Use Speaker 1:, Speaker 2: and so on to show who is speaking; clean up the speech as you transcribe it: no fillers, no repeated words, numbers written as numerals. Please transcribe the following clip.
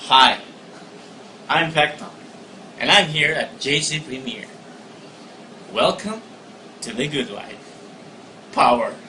Speaker 1: Hi, I'm Pekto, and I'm here at JC Premiere. Welcome to The Good Life. Power.